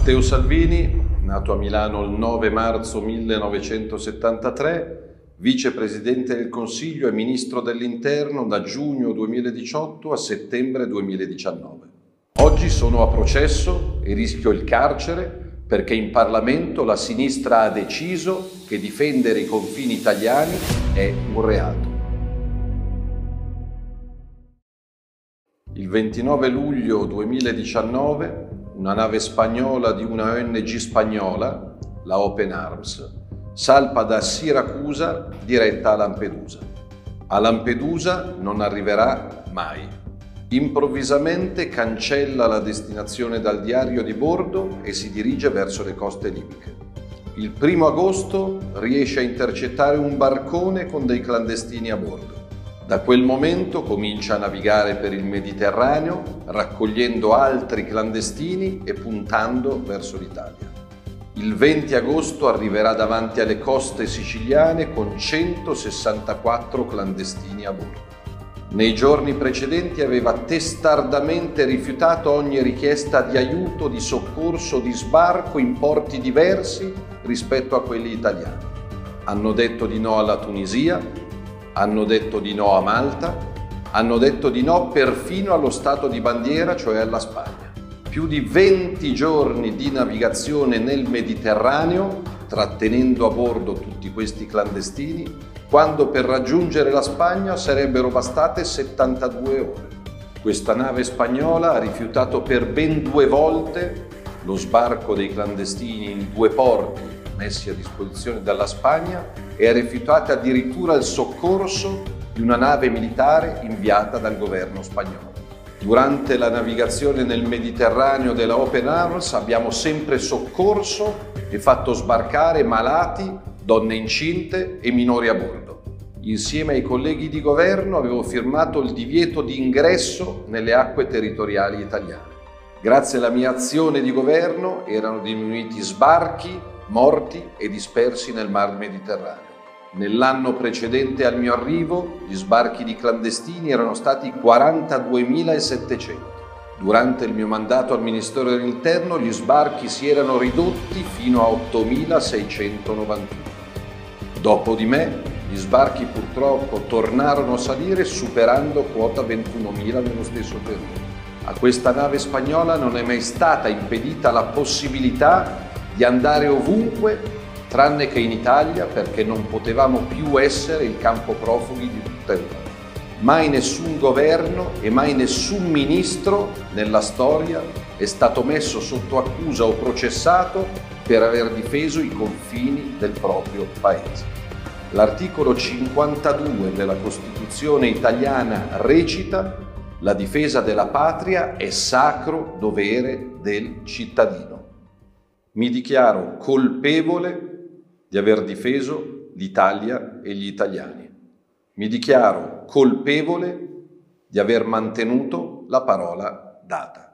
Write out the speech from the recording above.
Matteo Salvini, nato a Milano il 9 marzo 1973, vicepresidente del Consiglio e ministro dell'Interno da giugno 2018 a settembre 2019. Oggi sono a processo e rischio il carcere perché in Parlamento la sinistra ha deciso che difendere i confini italiani è un reato. Il 29 luglio 2019 una nave spagnola di una ONG spagnola, la Open Arms, salpa da Siracusa diretta a Lampedusa. A Lampedusa non arriverà mai. Improvvisamente cancella la destinazione dal diario di bordo e si dirige verso le coste libiche. Il 1° agosto riesce a intercettare un barcone con dei clandestini a bordo. Da quel momento comincia a navigare per il Mediterraneo, raccogliendo altri clandestini e puntando verso l'Italia. Il 20 agosto arriverà davanti alle coste siciliane con 164 clandestini a bordo. Nei giorni precedenti aveva testardamente rifiutato ogni richiesta di aiuto, di soccorso, di sbarco in porti diversi rispetto a quelli italiani. Hanno detto di no alla Tunisia, hanno detto di no a Malta, hanno detto di no perfino allo Stato di bandiera, cioè alla Spagna. Più di 20 giorni di navigazione nel Mediterraneo, trattenendo a bordo tutti questi clandestini, quando per raggiungere la Spagna sarebbero bastate 72 ore. Questa nave spagnola ha rifiutato per ben 2 volte lo sbarco dei clandestini in 2 porti messi a disposizione dalla Spagna e ha rifiutato addirittura il soccorso di una nave militare inviata dal governo spagnolo. Durante la navigazione nel Mediterraneo della Open Arms abbiamo sempre soccorso e fatto sbarcare malati, donne incinte e minori a bordo. Insieme ai colleghi di governo avevo firmato il divieto di ingresso nelle acque territoriali italiane. Grazie alla mia azione di governo erano diminuiti sbarchi, morti e dispersi nel Mar Mediterraneo. Nell'anno precedente al mio arrivo, gli sbarchi di clandestini erano stati 42.700. Durante il mio mandato al Ministero dell'Interno, gli sbarchi si erano ridotti fino a 8.691. Dopo di me, gli sbarchi purtroppo tornarono a salire superando quota 21.000 nello stesso periodo. A questa nave spagnola non è mai stata impedita la possibilità di andare ovunque tranne che in Italia, perché non potevamo più essere il campo profughi di tutta Europa. Mai nessun governo e mai nessun ministro nella storia è stato messo sotto accusa o processato per aver difeso i confini del proprio paese. L'articolo 52 della Costituzione italiana recita: la difesa della patria è sacro dovere del cittadino. Mi dichiaro colpevole di aver difeso l'Italia e gli italiani. Mi dichiaro colpevole di aver mantenuto la parola data.